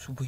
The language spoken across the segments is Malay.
subay.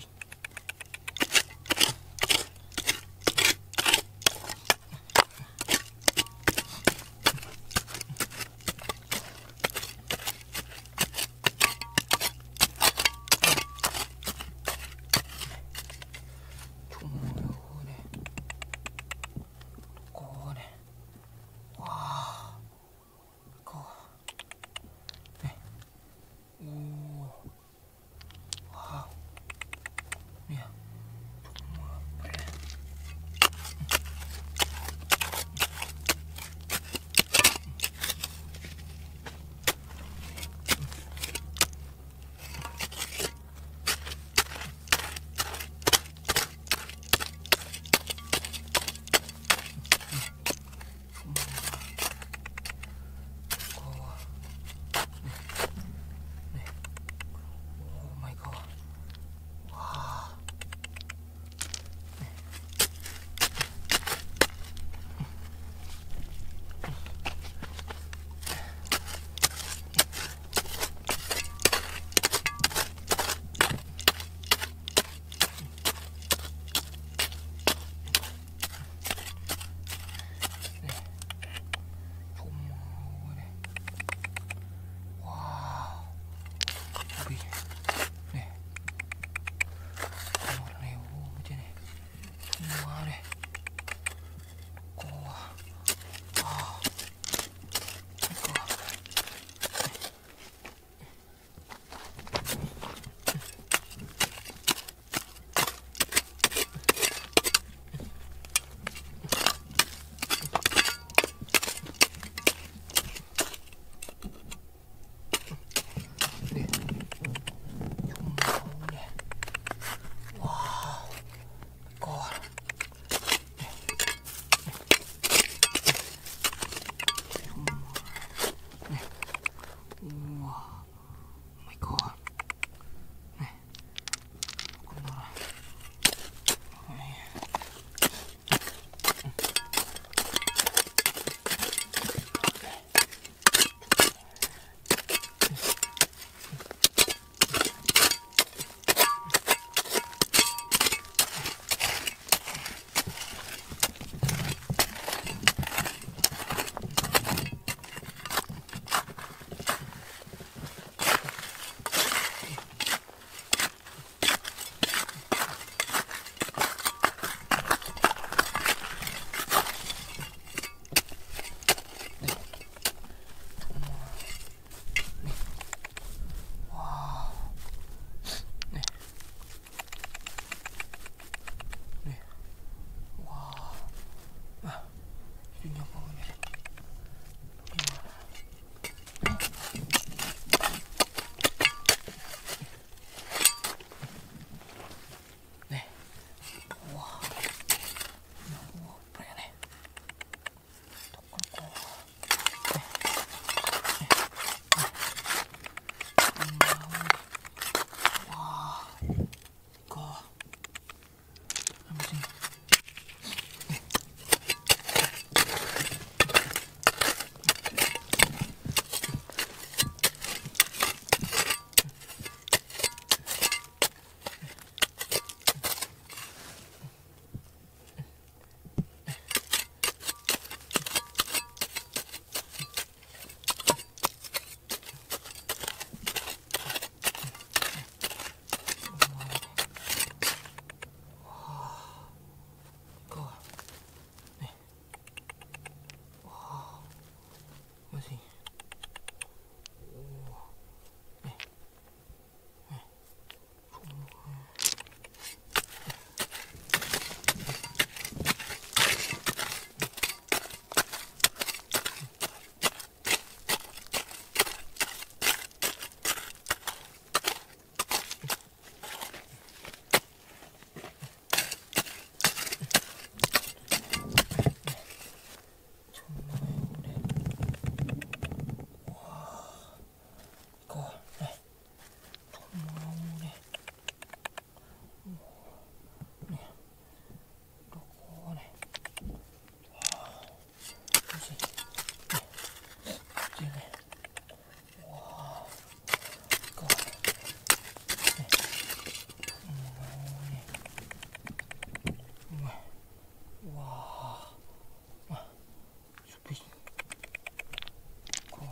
Wow. Sweet. Cool.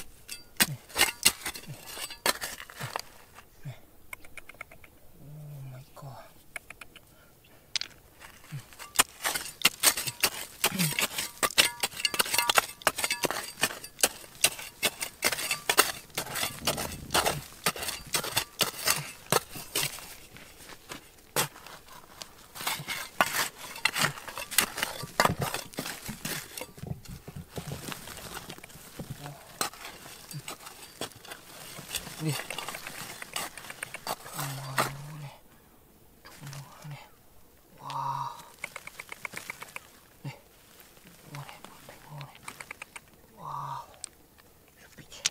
Oh my god. Nih. Mau nih. Cuma nih. Wah. Nih. Mau nih, mau nih. Wow. Speech.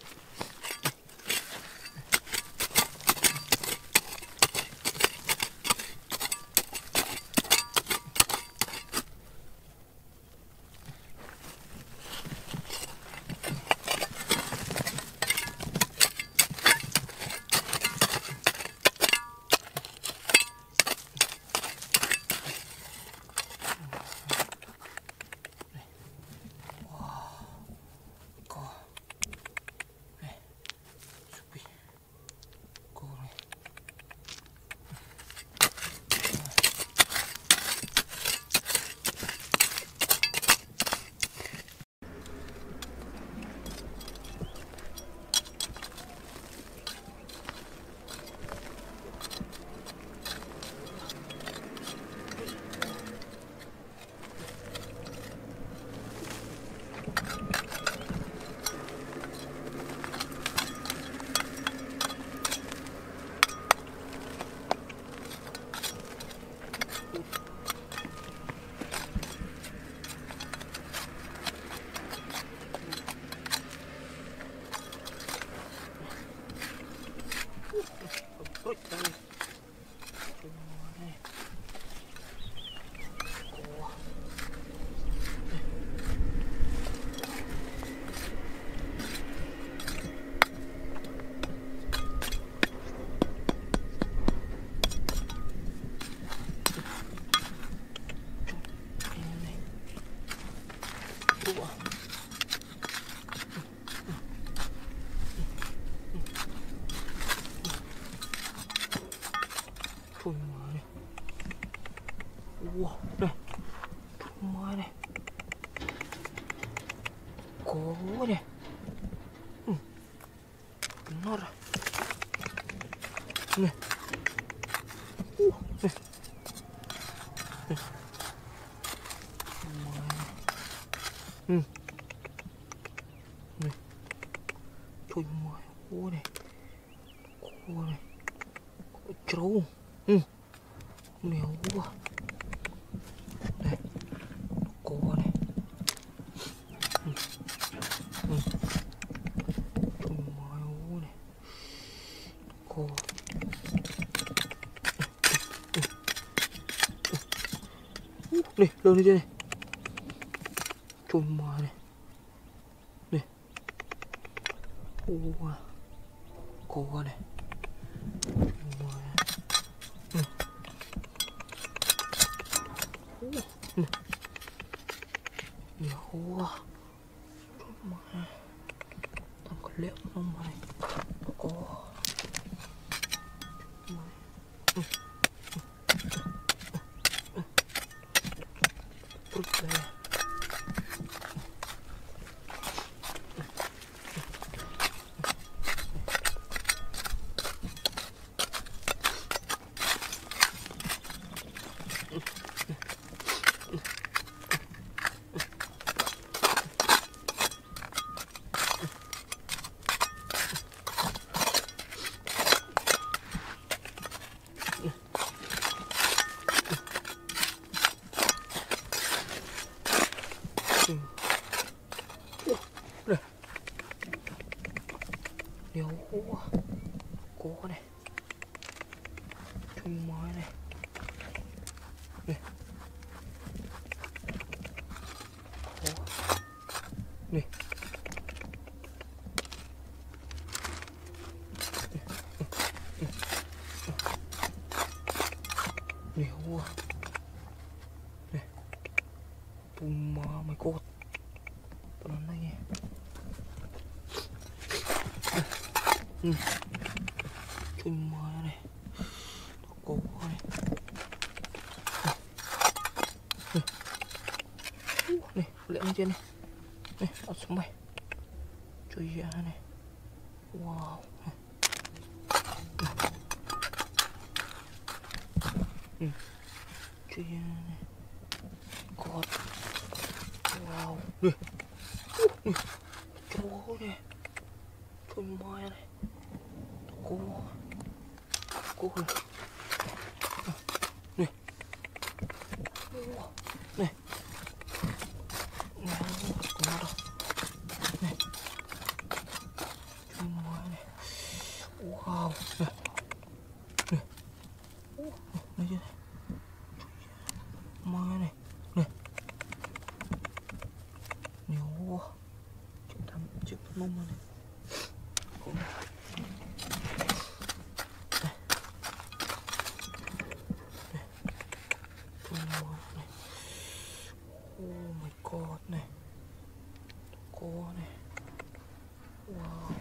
Cuma nih. Wah, nih. Cuma nih. Kau nih. Benar. Nih. Nih. Nih. Cuma nih. Nih. Cuma nih. Kau nih. Jauh. Nih, wah. Nih. Kau nih. Cuma nih. Kau. Nih, đâu đi đây. Cuma nih. Nih. Wah. Kau nih. Cuma nih. Nih, wah. Cuma nih. Tangkap lihat sama nih. Kau. Perut saya. Đây. Nhiều quá. Có này. Chung mới này. Này. Có. Này. Nhiều quá. Này. Tuma my god. Pelan lagi. Tuma nih. Toko nih. Nih, lihat aja nih. Nih, langsung baik. Cuy ya nih. Wow. Cuy ya nih. God. Wow. Nih. Nih. Cowok nih. Cuma ya nih. Toko. Toko. Nih. Nih. Kemana? Nih. Cuma nih. Wow. Nih. Nih. Nih aja nih. Mana nih? Nih. Nih, wah. Cipta mama nih. Oh my god nih. Toko nih. Wow.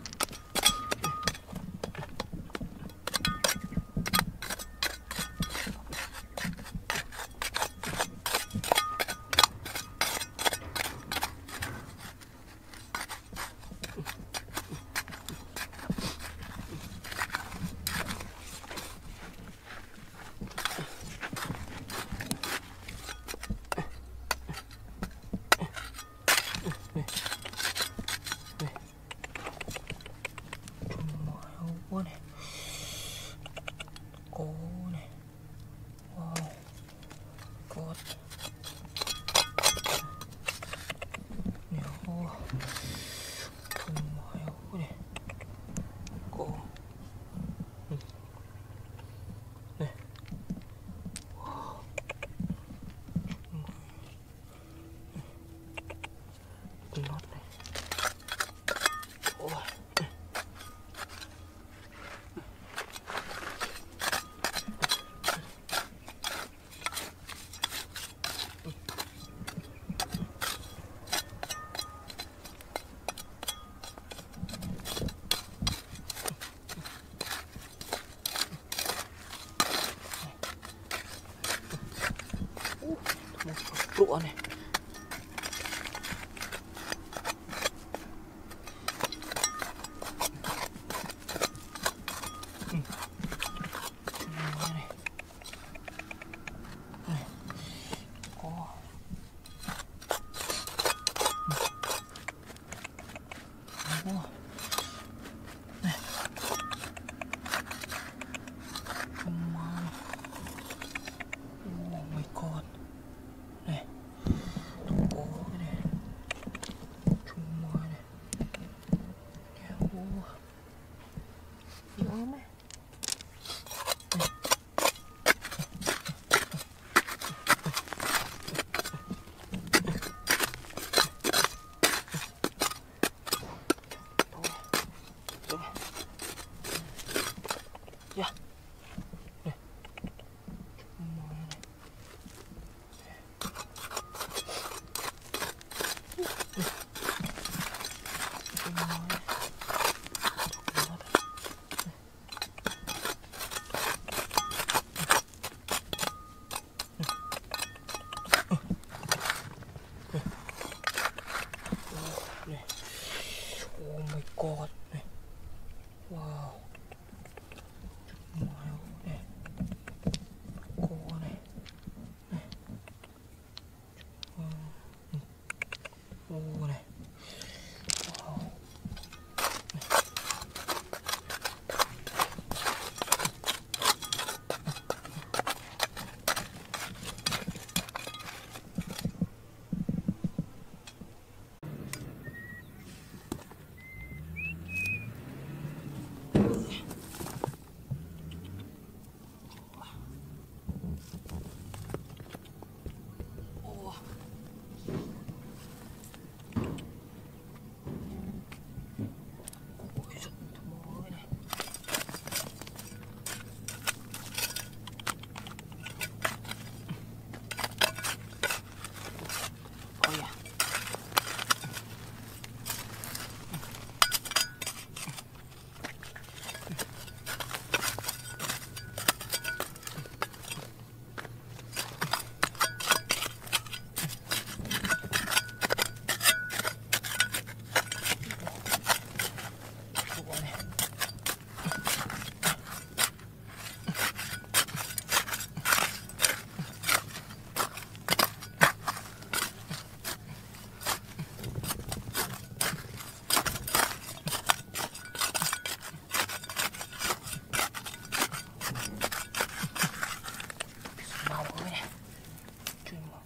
Cuma nih. Toko nih. Wow. God. Nih, wah. Cuma nih. Toko. Nih. Wow. Not nih. Oh. Bro nih. Cuma nih. Nih. Oh. Wah. Nih. Cuma nih. Oh my god. Nih.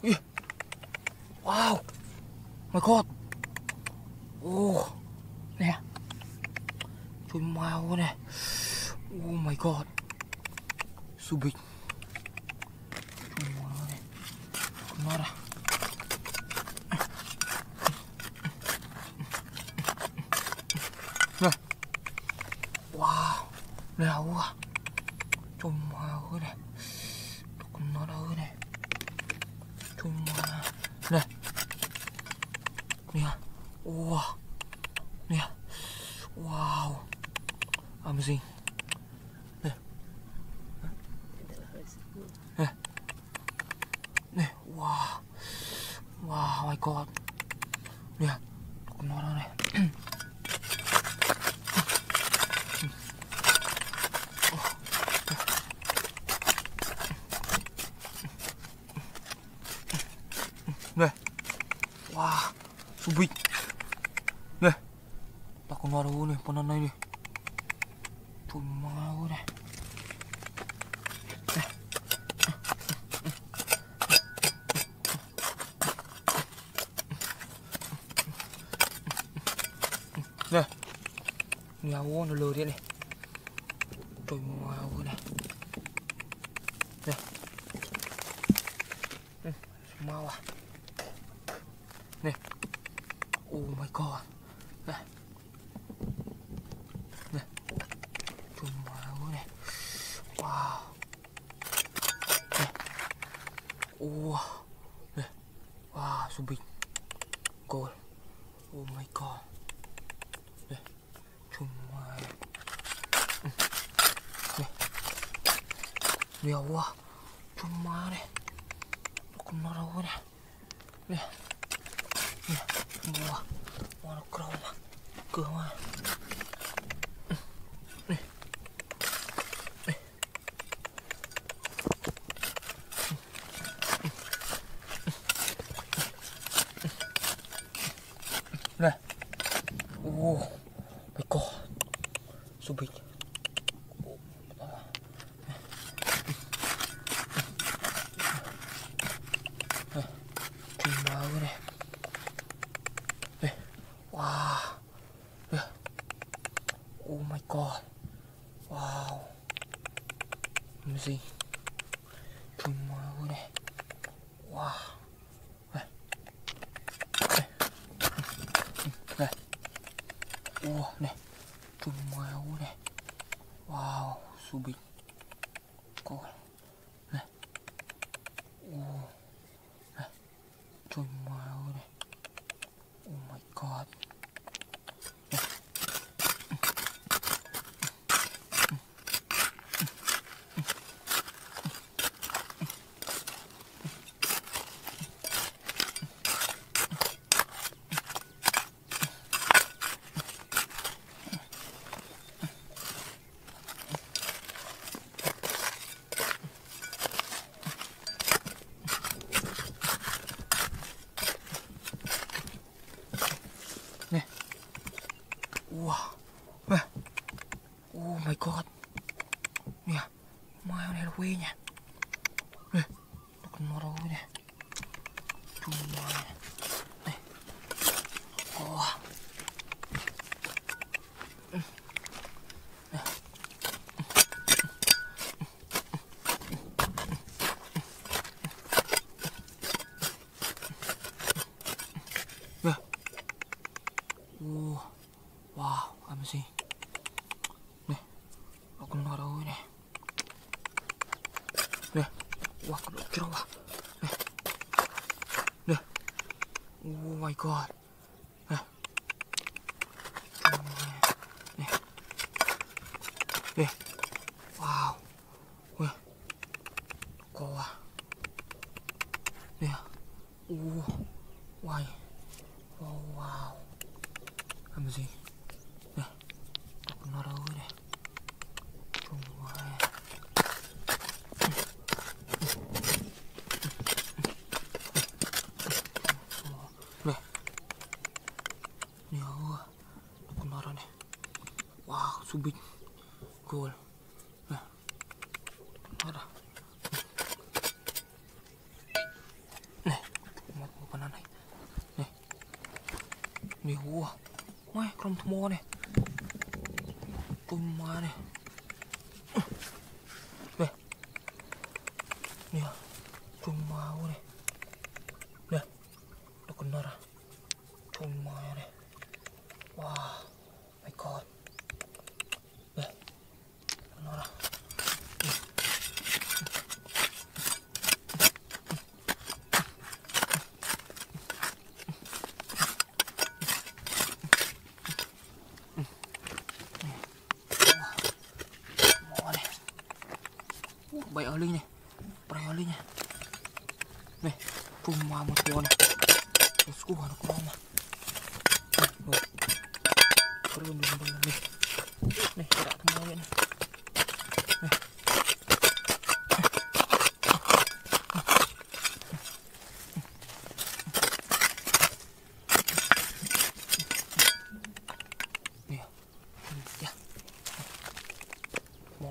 Ih. Wow. My God. Oh. Nè. Trời màu nè. Oh my God. So big. Trời màu nè. Nó ra. Nè. Wow. Nè quá. Trời màu nè. Nó đâu nè. Trời màu. Nè. Nè. Wow. Nè. Wow. Amazing. Nè. Nè. Nè. Wow. Wow, my God. Nè. Nó đâu nè. Nè. Wow. So big. Nè. Tak kena ada ni, pananay ni. Cuma ni. Nè. Ni awak nak lori ni. Cuma ni. Nè. Semua. Nè. Oh my God. Nè. Nè. Cuma nè. Wow. Nè. Oh. Nè. Wow, so big. Gold. Oh my God. Nè. Cuma. Nè. Nè awak. Cuma nè. Kena rawa nè. Nè. Nè. Wah. Wah, kerau mah. Kerau mah. Nè. Nè. Nè. Oh my God. So big. Cuma nè. Nè. Wow. Nè. Oh my God. Wow. Amazing. Cuma nè. Wow. Nè. Nè. Nè. Oh nè. Cuma nè. Wow. So big. Cool. Nè. Oh. Nè. Cuma nè. Oh my God. Nè. Nè. Wow. Nè. Oh my God. Nè. Mai này là quê nha. Nè. Nó còn nó đâu nè. Cuma nè. Wow. Nè. Nè. Oh. Wow, amazing. Nè. Nó còn nó đâu nè. Nè. Wow, cái độ trâu à. Nè. Nè. Oh my God. Nè. Nè. Nè. Wow. Nè. Có à. Nè. Wow. Oh, wow. Amazing. Nè. Nó còn nó đâu nè. Cuma nè. Nè. Nè. Nó còn nó đâu nè. Wow, so big. Cool. Nè. Nó đâu. Nè. nhiều quá. Ngoài trong thùng mò này. Tùm mà này. Đây. Nè. Tùm mà quá này. Nè. Nó còn nở à. Tùm mà này. Wow. My God. Đây. Nó nở à. Bay ở linh này, bay ở linh này, này, chùm vào một con này, cái súp nó có mà, rồi, rồi, này, đã thằng nào vậy này, này, nè, dạ, mò.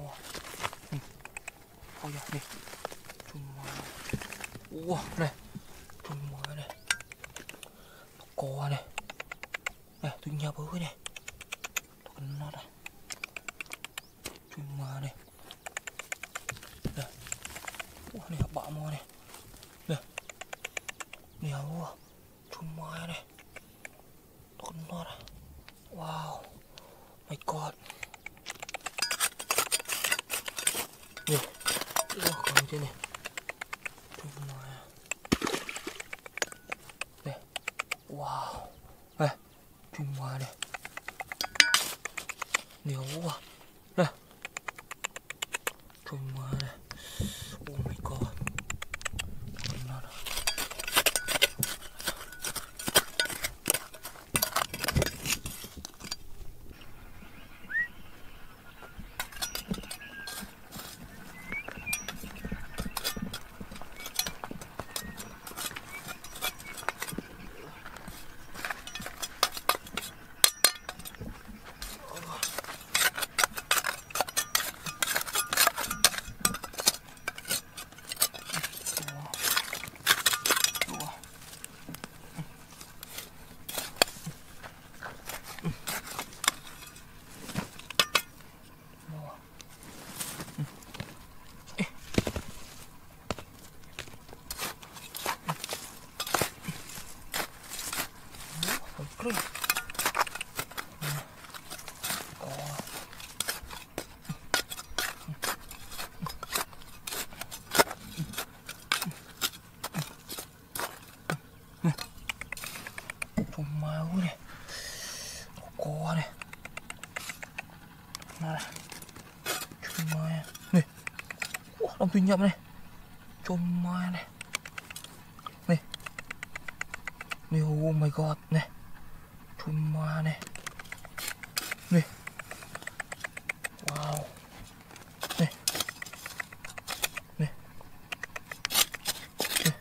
Ôi giời, này, chùm mồi. Wow, này, chùm mồi này. Nó co này. Này, tôi nhập với này. Tôi cần nó này. Chùm mồi này. Này. Wow, này, bạ mồi này. Này. Này, wow. Chùm mồi này. Tôi cần nó này. Wow. My God. Nè. Còn trên này. Chùm mồi. Đây. Wow. Đây. Chùm mồi này. Nhiều quá. Đây. Chùm mồi này. Oh my God. Nó này. Kering. Chùm máu này. Co này. Nào này. Chùm máu này. Này. Đồng thủy nhậm này. Chùm máu này. Này. Này, oh my God này. Chùm ma này. Này. Wow. Này. Này. Này.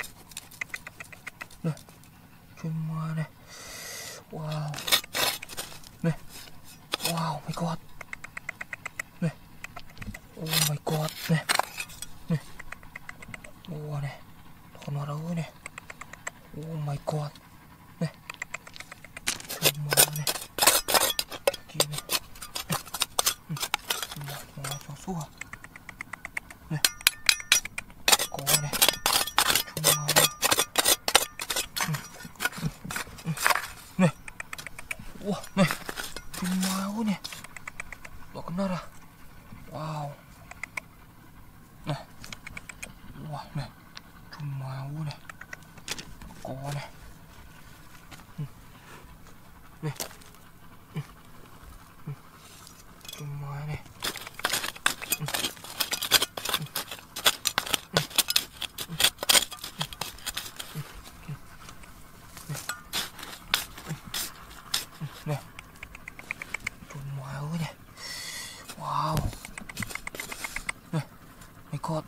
Này. Chùm ma này. Wow. Này. Wow my God. Này. Oh my God này. Này. Wow này. Còn nó đâu này. Oh my God. Này. Chùm mồi này. Kia này. Mồi cho xua. Này. Có này. Chùm mồi này. Này. Wow, này. Chùm mồi này. Đó con nó ra. Wow. Này. Wow này. Chùm mồi này. Có này. Này. Chùm mồi này. Này. Chùm mồi này. Wow. Này. My God.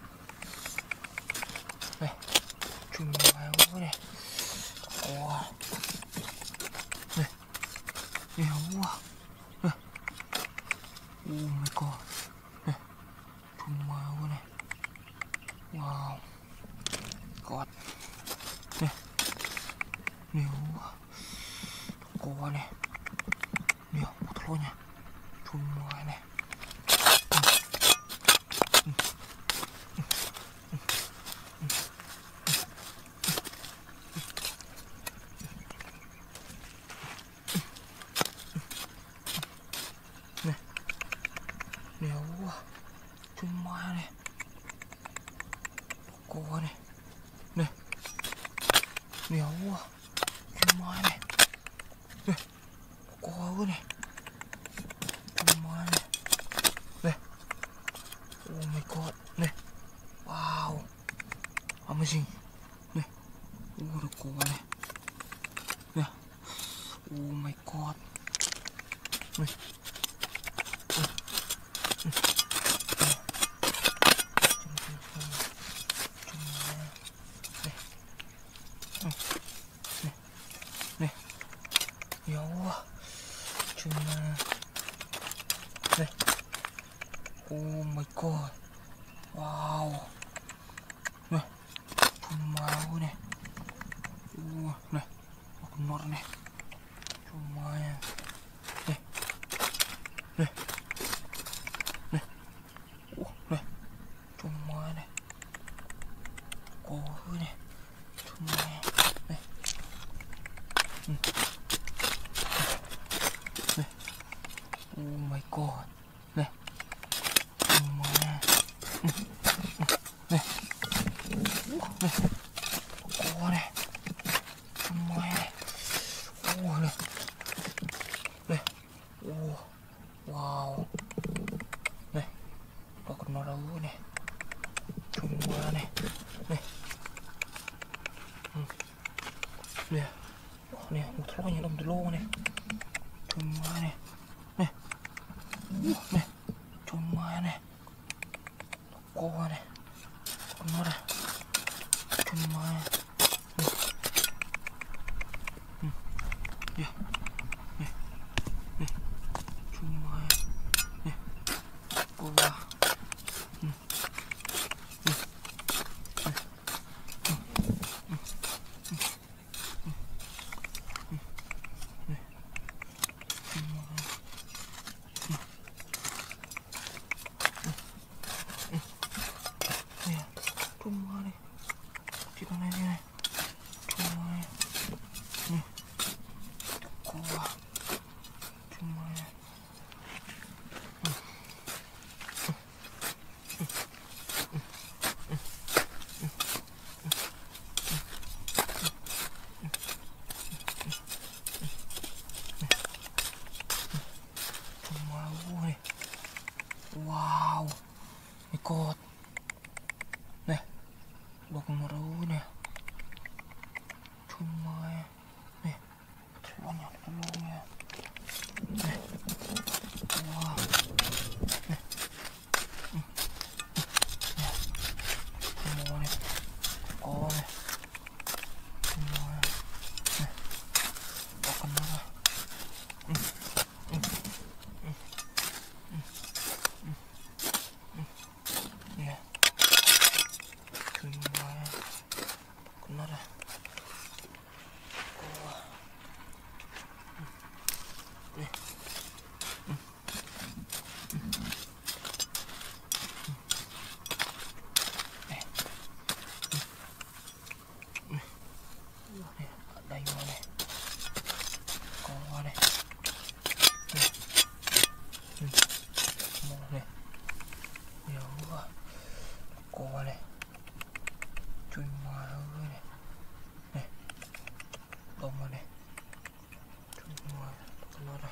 Này. Chùm mồi này. Wow. Này. Nhiều quá. Này. Oh my God. Này. Chùm mồi này. Wow. God. Này. Nhiều quá. Cô này. Nhiều, một thôi nha. Chui ngoài này. Này. Nhiều quá. Chui ngoài này. Cô này. Này. Nhiều quá. Chui ngoài này. Này. Cô này. Chui ngoài này. Này. Oh my god. Này. Wow. Amazing. Này. Ada cô này. Này. Oh my god. Này. Này. Nhiều quá. Chui này. Oh my god. Wow. Này. Chui mau này. Này. Aku nor này. Cuma ya. Này. Này. Này. Này. Cuma này. Cô này. Cuma này. Này. Này. Oh my god. Này. Cuma này. Này. Này. Cô này. Cuma này. Này. Này. Wow. Này. Có con nó đâu này. Cuma này. Này. Nè. Nè, một lô nhà đồng từ lô này. Cuma này. Này. Này. Cuma này. Cô này. Con nó này. Cuma này. Nè. Nè. Nè. Cuma này. Nè. Cô vào. Cuma này. Chị con này này. Cuma này. Nè. Cô vào. Cuma này. Cuma này. Wow. My god. Nè. Bọc nó đâu nè. Cuma ya. Nè. Banyak dulu ya. Nè. Wow. Nè. Nè. Cuma này. Có này. Cuma này. Nè. Bọc nó ra. Nè. Cuma ya. Bọc nó ra. Nè. Nè. Ở đây mà này. Có này. Nè. Một này. Nhiều quá. Có này. Chui ngoài ơi này. Nè. Đông mà này. Chui ngoài. Nó này.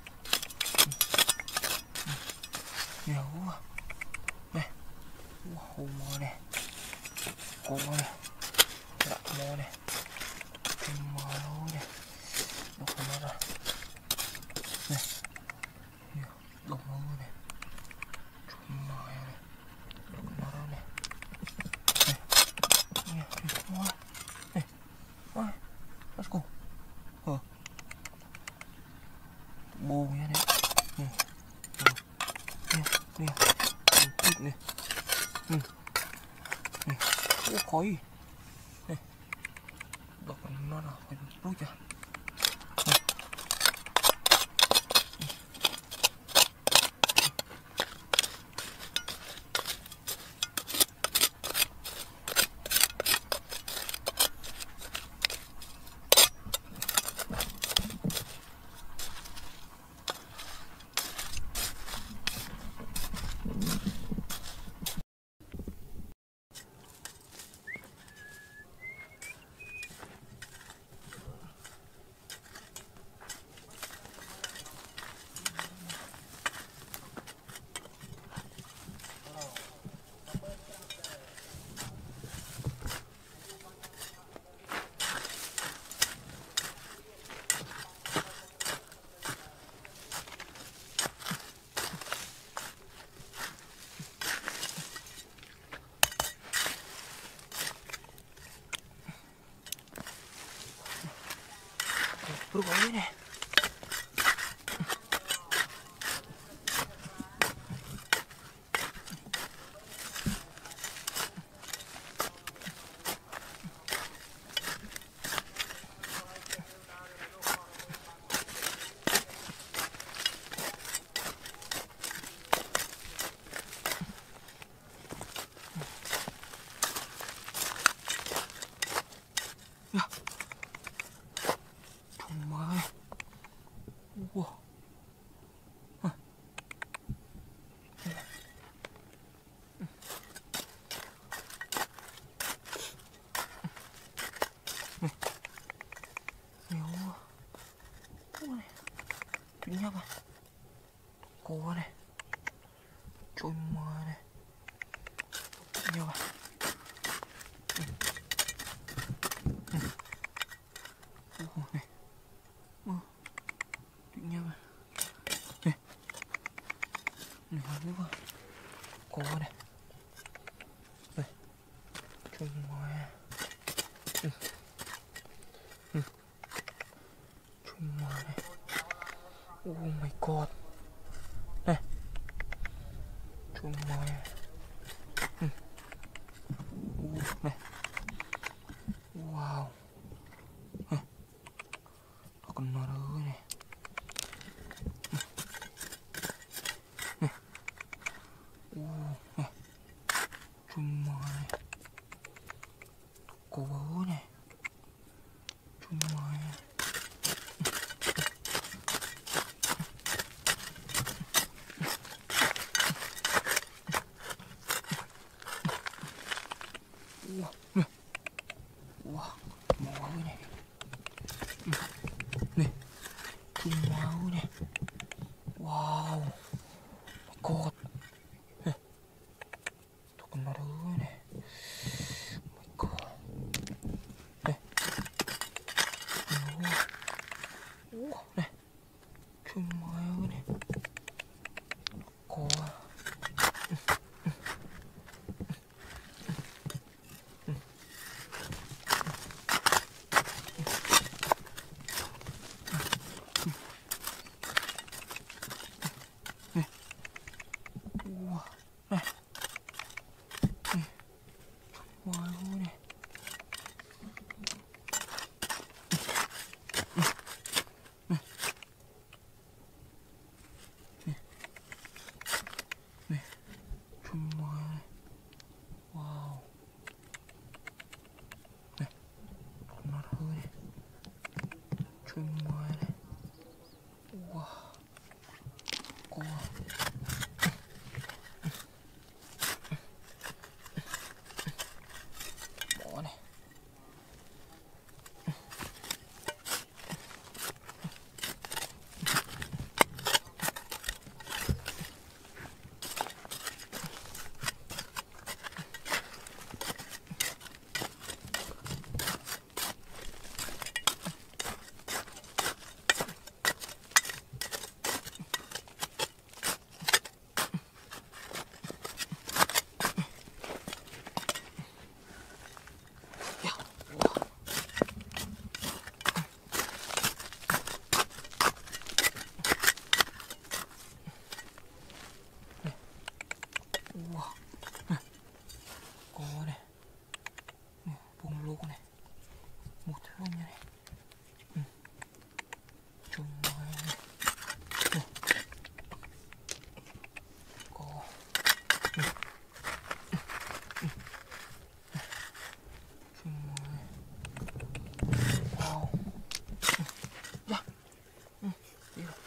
Nhiều quá. Này. Wow, mò này. Cô này. Dạ mò này. Mò đâu này. Đọc nó ra. Này. Nhiều. Đọc nó này. Mò này. Đọc nó đâu này. Này. Nhiều. Nhiều. Này. Ôi. Let's go. Bù nha đấy. Nè. Nè. Nè. Nè. Nè. Nè. Ô khói. Nè. Đọc nó nào. Phải rút ra. Nè. Bergoyang nè. Ya. Cuma. Wah. Hah. Nih. Ya Allah. Nih. Ini apa? Koa nih. Cuma nih. Ini apa? Nih. Ini apa? Nih. Ini apa? Koa nih. Nih. Cuma ya. Cuma nih. Oh my god. Nih. Cuma ya. Nih. Wow. Nih. Kena rồi nih. Nih. Nih. Cuma nih. Koa nih. Cuma ya. Wah, nih. Wah, mau nih. Nih. Mau nih. Wow. God. Nih. Tuh kena dulu nih. My god. Nih. Wah, nih. Cuma nih. Koa. Wah, nih. Nih. Wow nih. Nih. Cuma nih. Wow. Nih. Benar nih. Cuma nih. Wah. Koa. Koa nih. Ya. Wah. Nih. Wah. Nih. Koa nih. Nih, bung luk nih. Một thứ như này. Cuma nih. Nih. Koa. Nih. Cuma nih. Wow. Ya. Đi rồi.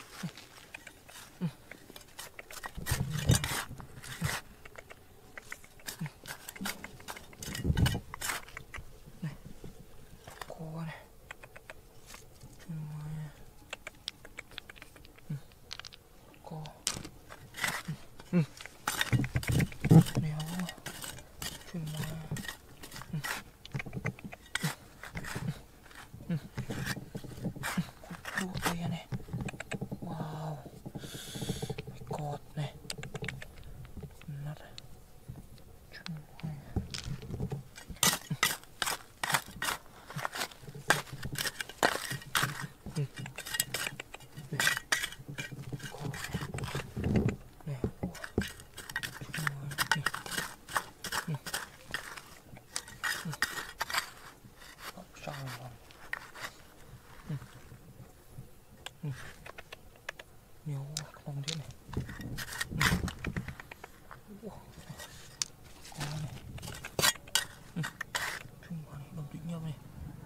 Nih. Koa nih. senyum nih.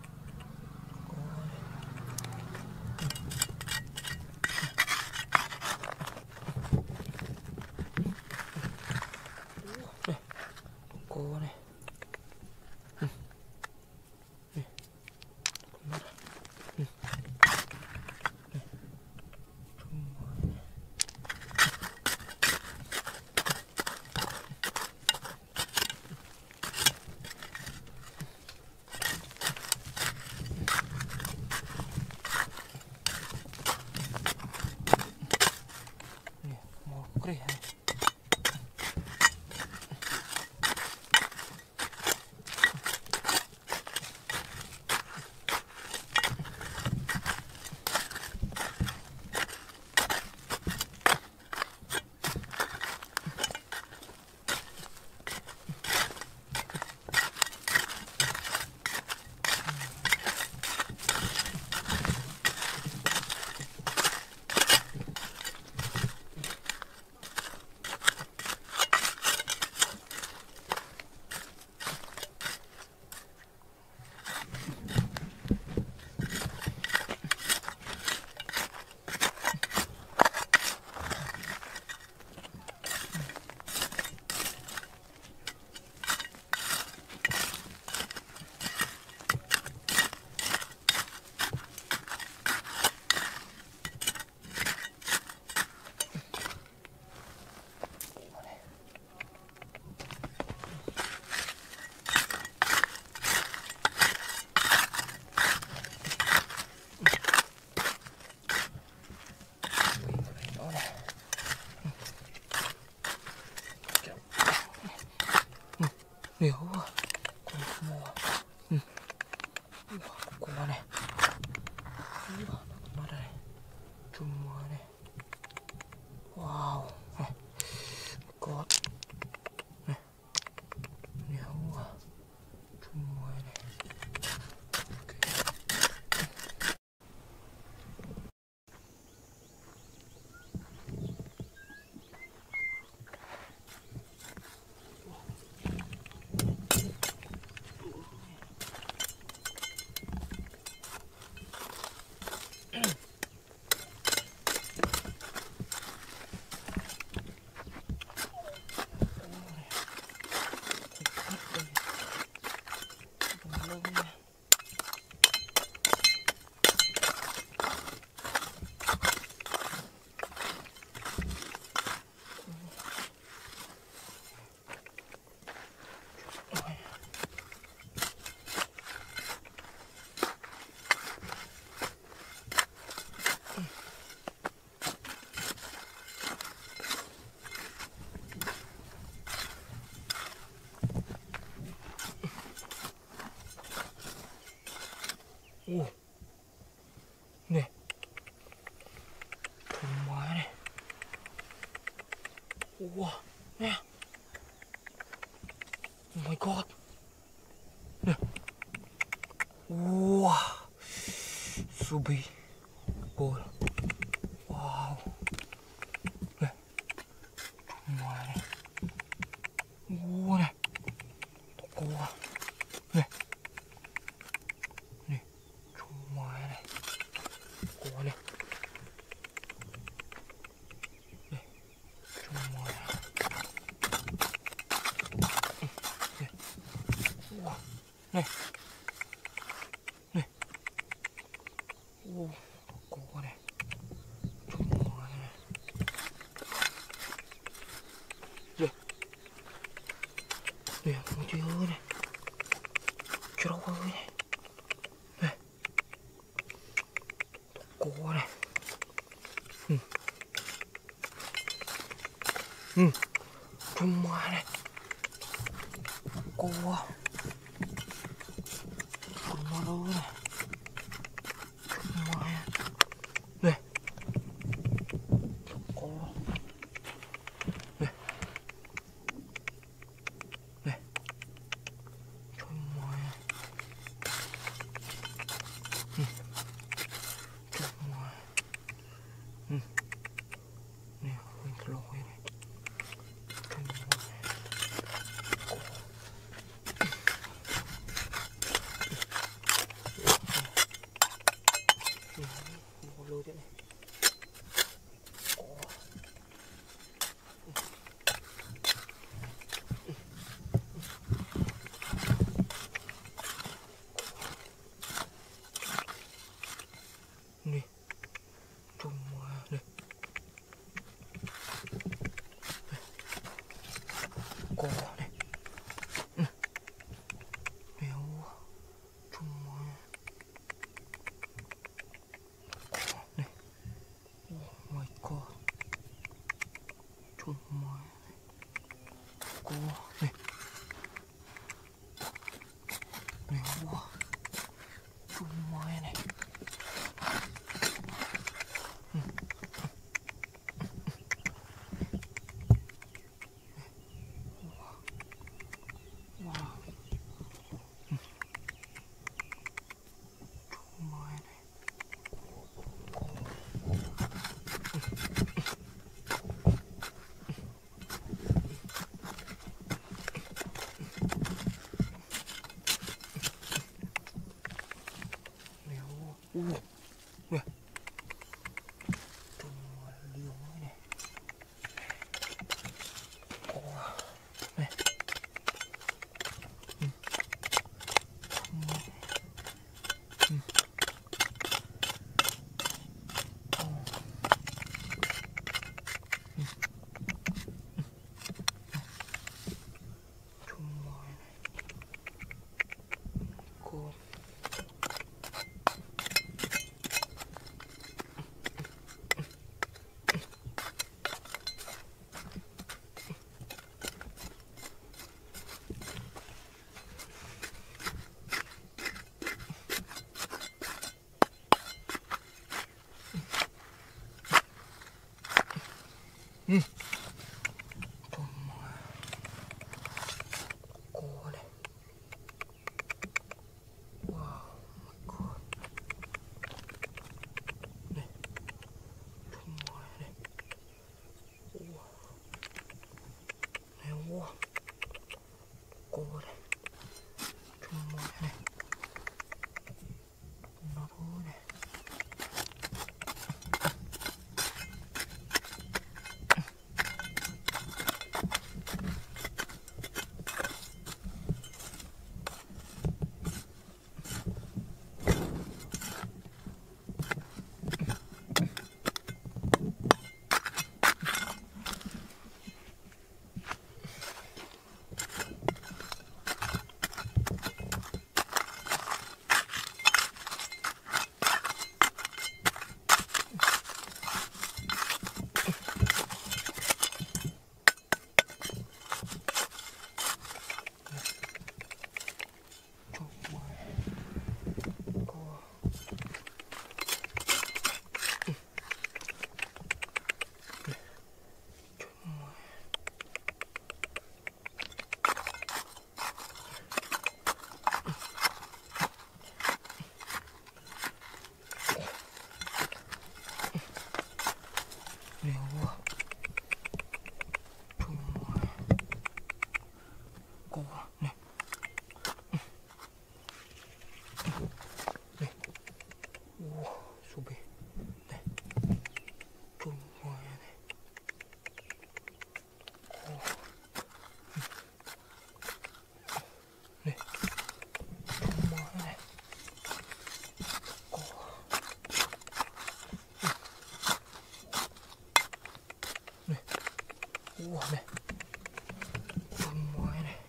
Toko nih. Mau kerih. Nih, wah, kulit semua. Wah, kuat nih. Wah, dapat mana nih? Cuma nih. Wow, kuat. Nih, nih, wah, cuma nih. Nih, cuma nih. Wah, nih. Oh my god. Nih. Wah, subi bol. Wow. Nih, cuma nih. Wah, nih. Toko. Nih. Nih, cuma nih. Toko nih. Nih, cuma nih. Wah, nih. Nih. Toko nih. Cuma nih. Nih. Nih, lucu nih. Cerah nih. Nih. Toko nih. Cuma nih. Toko. Cuma nih. Cuma ya. Nih. Toko. Nih. Nih. Cuma ya. Cuma. Nih, telur ini. nè trùng liều này có này cô này. Wow, my God. Này, trong ngoài này. Wow. Này, wow. Cô này. Trong ngoài này. Nó thôi này. Cô này. Này. Wow, số bể. Này. Trùng ngoài này. Wow. Này. Trùng ngoài này. Cô. Này. Wow này. Trùng ngoài này.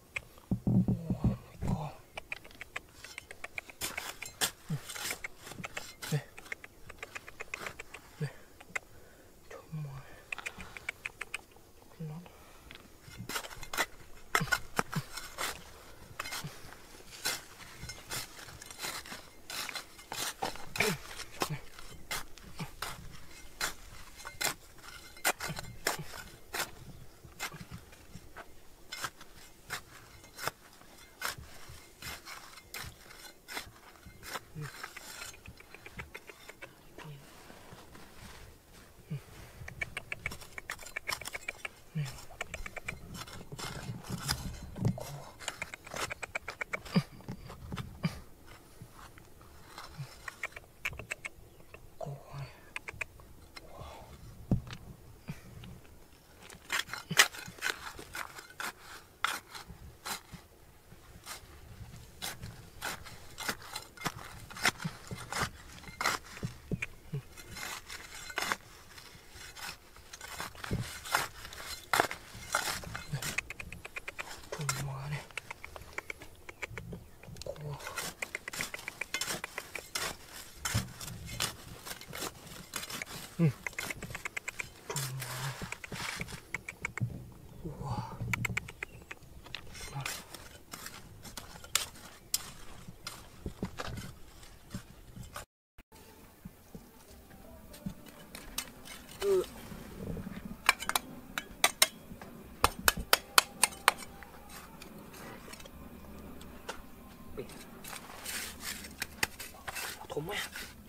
Thùng á.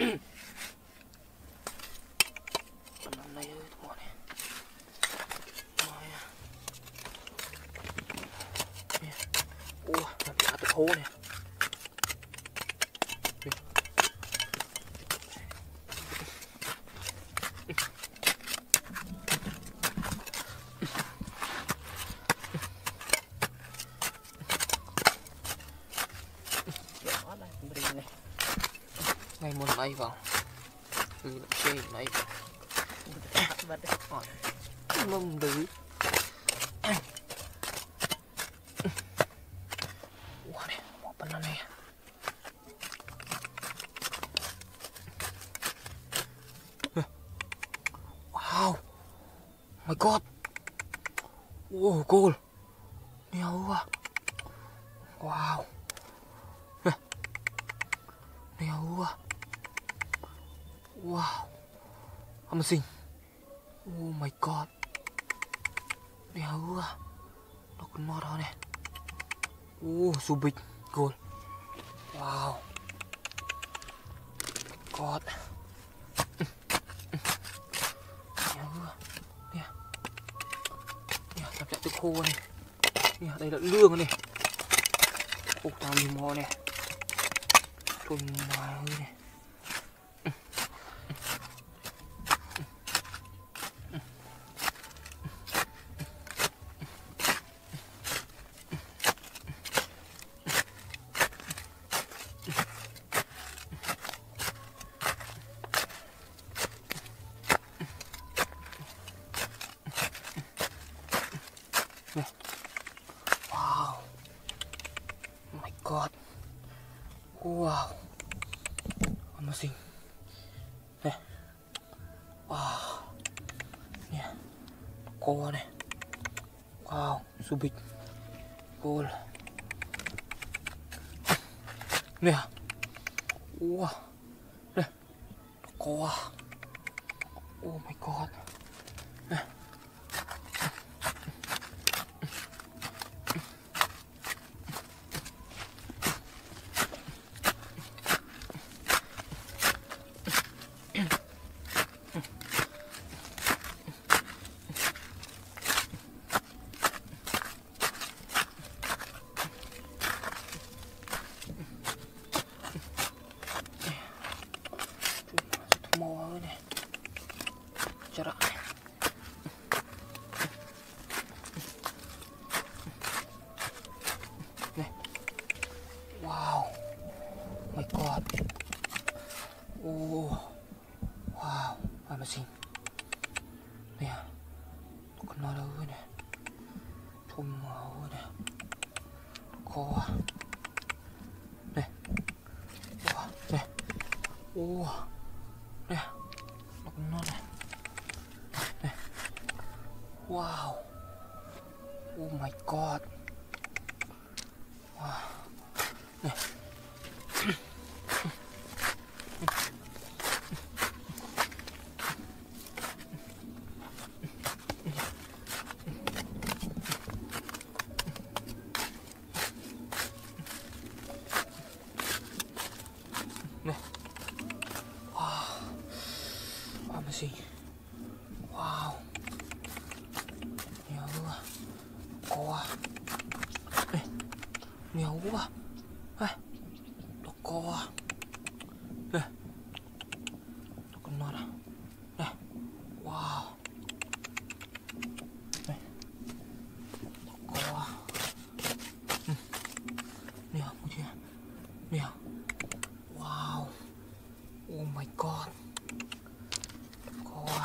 Năm nay ơi thùng này. Ủa, làm cả tụi thô nè. này ngày một này vào từ xe này mâm đứ wah deh mau apa nih wow my god wow cool nhiều quá wow nhiều quá wow amazing oh my god nhiều quá nó còn mò đó này so big cool wow god nhiều quá nè nè làm lại từ khô này nè đây là lương này ô tao mì mò này thôi mà ơi này wow oh my god wow amazing nè wow nè cô này wow so big cool nè wow nè cô oh my god nè mau này cara này wow my god oh wow amazing nè con nó đâu nè thùng màu nè co nè wow nè wow nè nó này nè wow oh my god wow nè nè wow amazing wow nhiều quá co nè nhiều quá nó co nè nó còn nó nè wow nè nó co nhiều không chưa nhiều wow oh my god co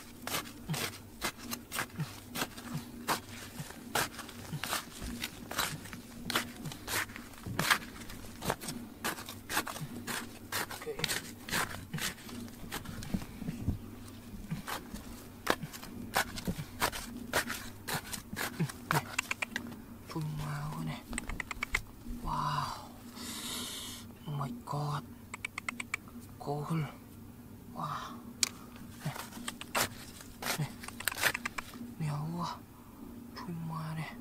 Phun máu này wow oh my god cool wow này này nhiều quá phun máu này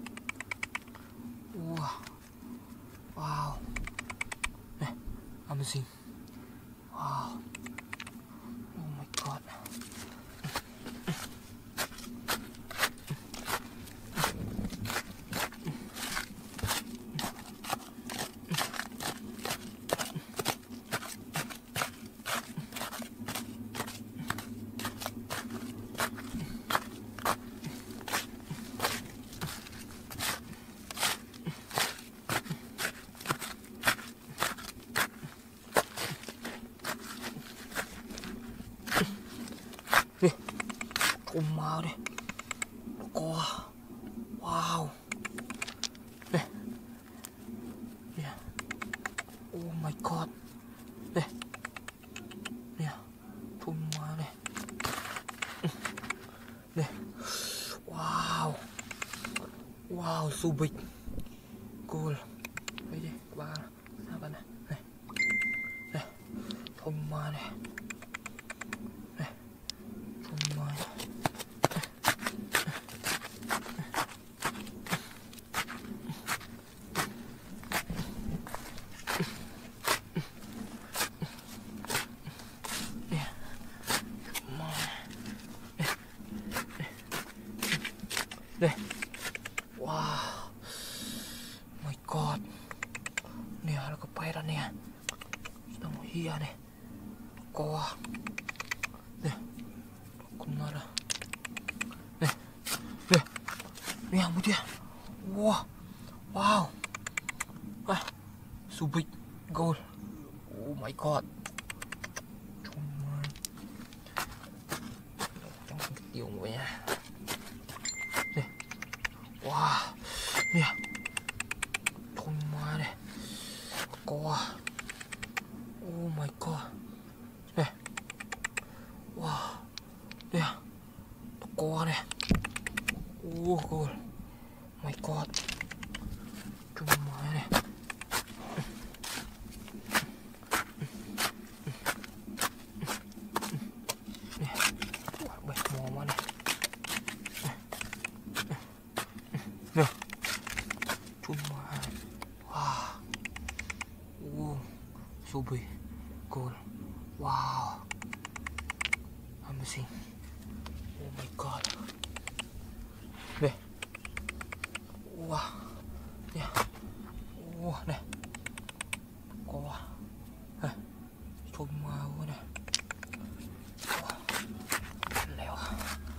wow wow này amazing wow oh my god mau deh. Wah, wow. Deh. Ya. Oh my god. Deh. Ya. Cuma deh. Deh. Wow. Wow, so big. Cool. Đây đi, ba sao bạn này. Này. Đây. Cuma deh. Deh. Cuma deh. Đây. Wow. My god. Nih, ada kepiran nih. Sedang hia nih. Wah. Nih. Kenara. Nih. Nih. Nih, ampun dia. Wah. Wow. Ah. So big. Goal. Oh my god. Cuma. Trong cái tiêu của nha. Wah, nih ya, cuma deh, wah, oh my god, wah, nih ya, koa deh, cool, my god, cuma deh, nih, wah, baik mau mana? Nih, cuma, wah, so big, cool, wow, amazing, oh my god, nih, wah, ya, wah, nih, wah, cuma nih, wah, lewat.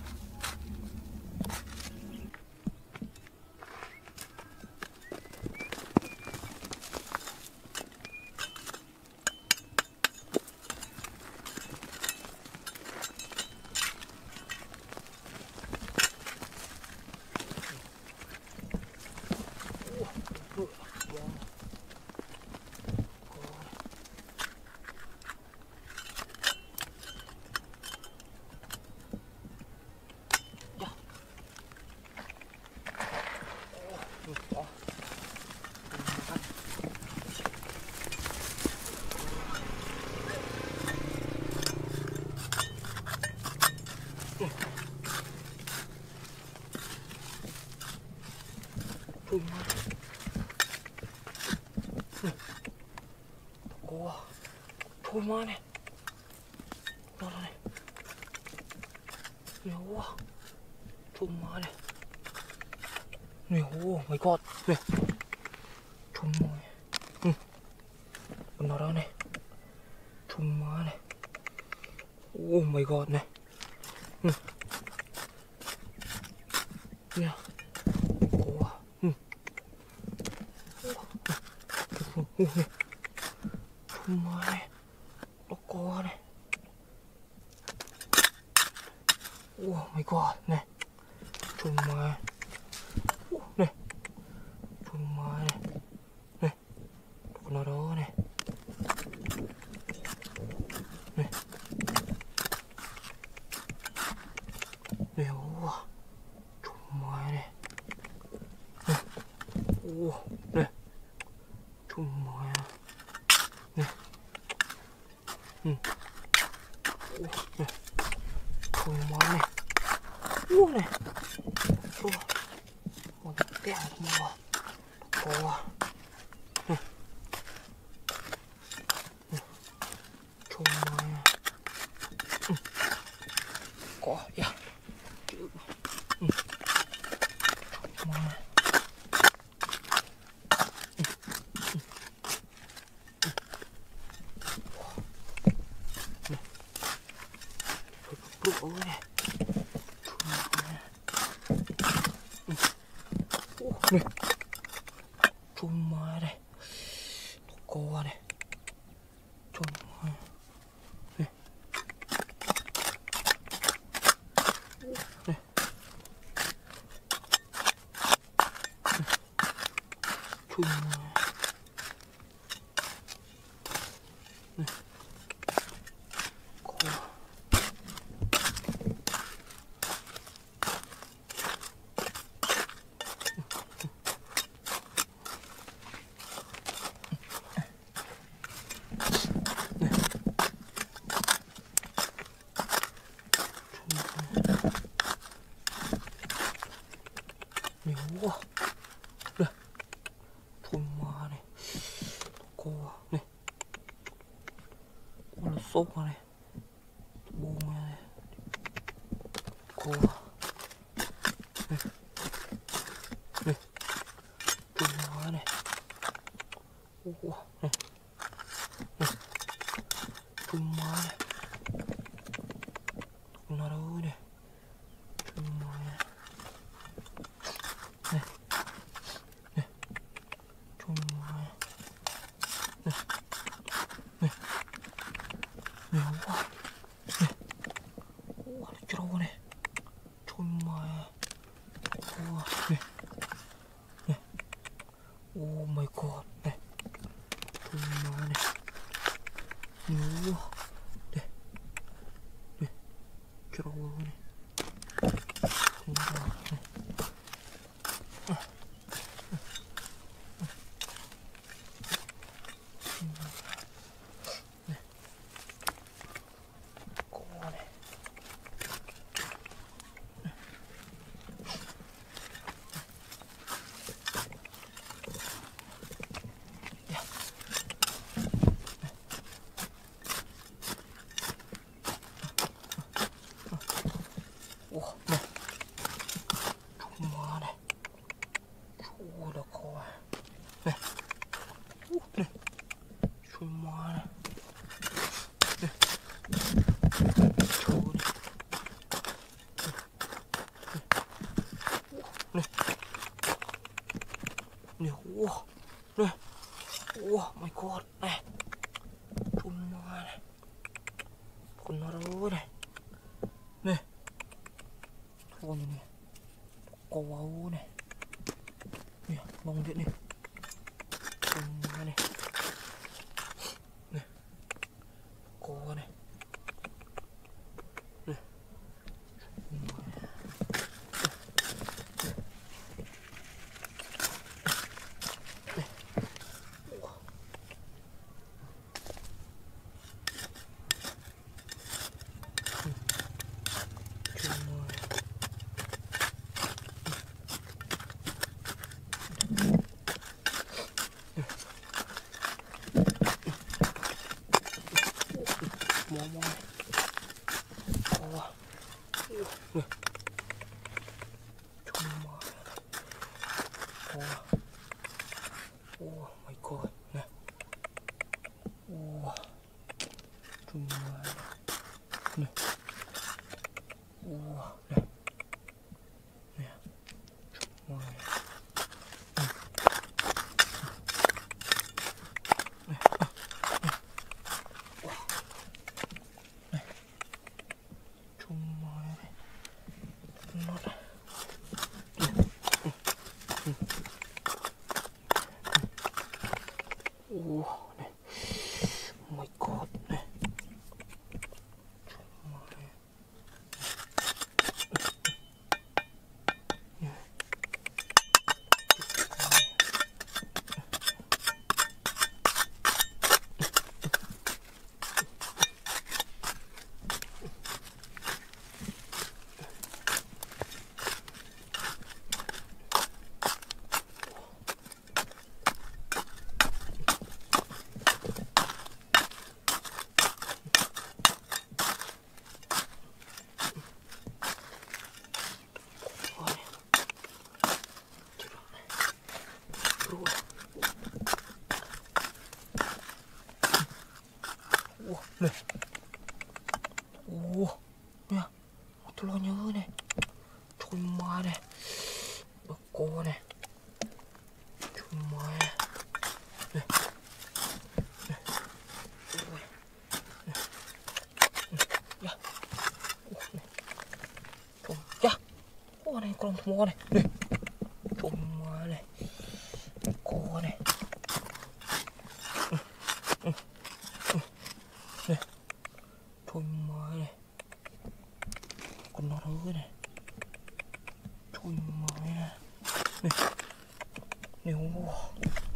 Wah, cuma nih, mana nih? Ya wah, cuma nih. Nih, oh my god, nih, cuma nih. Beneran nih, cuma nih. Oh my god nih. Ya, wah, nih. Cuma nih, koa nih. Oh my god nih, cuma nih, cuma nih, beneran nih, nih, wah, cuma nih, nih, cuma nih, nih, cuma nih, nih, mau gede semua, wah, cuma nih, kok ya, cuma nih. Ôi này. Này. Cuma này. Koa này. Cuma. Này. Này. Wah, dah, cuma nih, kau nih, lesok nih, bunga nih, kau, nih, cuma nih, wah nih, cuma nih, naruh nih, cuma nih. Wah, cerah nih. Cuma wah, nih. Oh my god, nih. Cuma nih. Wah, deh. Nih. Cerah nih. Wah, nih. Wah, nih. Cuma nih. Udah kau. Nih. Nih. Cuma nih. Nih. Coba nih. Nih. Nih. Wah. Nih. Wah, my god. Nih. Cuma nih. Benar nih. Nih. Coba nih. Kau wow nih. Nih, bang dia nih. Cuma nih. Nih. Kau nih. Nih. Cuma nih. Nih. Wah. Cuma nih. Mama. Wah. Nih. Cuma. Wah. Oh my god. Nih. Wah. Cuma. Nih. Wah. Nih. Nih. Cuma. Cuma nih. Benar. Wah, nih. Oh my god, nih. Cuma nih. Nih. Wah, nih. Wah, ya. Telurnya nih. Cuma nih. Beko nih. Cuma ya. Nih. Nih. Wih. Nih. Nih. Ya. Nih. Cuma. Ya. Wah, nih kolong semua nih. Nih. Cuma nih. Beko nih. Thôi mà nè. Nè. Nè, wow.